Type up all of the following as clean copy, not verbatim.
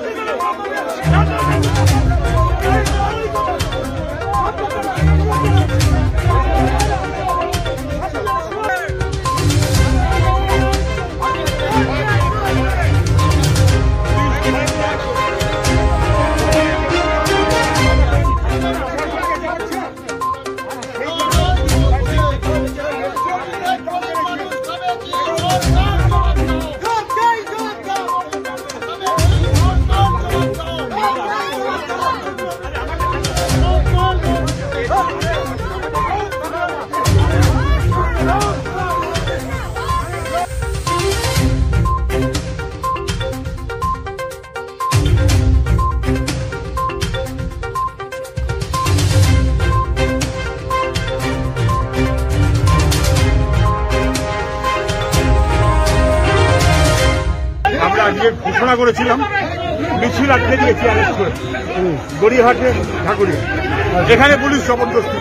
ঘোষণা করেছিলাম মিছিল আটকে দিয়েছি অ্যারেস্ট করে গড়িয়াহাটে ঠাকুরিয়া। এখানে পুলিশ জবরদস্তি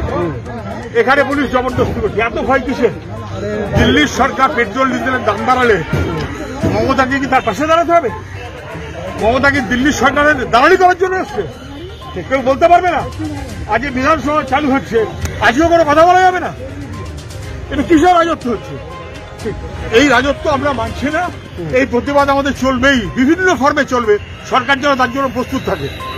করছে। এত ভয় কিসের? দিল্লির সরকার পেট্রোল ডিজেলের দাম বাড়ালে মমতাকে কি তার পাশে দাঁড়াতে হবে? মমতা কি দিল্লির সরকারের দালালি করার জন্য এসছে? কেউ বলতে পারবে না। আজ বিধানসভা চালু হচ্ছে, আজকেও কোনো কথা বলা যাবে না। এটা কিসের রাজত্ব হচ্ছে? এই রাজত্ব আমরা মানছি না। এই প্রতিবাদ আমাদের চলবেই, বিভিন্ন ফর্মে চলবে। সরকার যেন তার জন্য প্রস্তুত থাকে।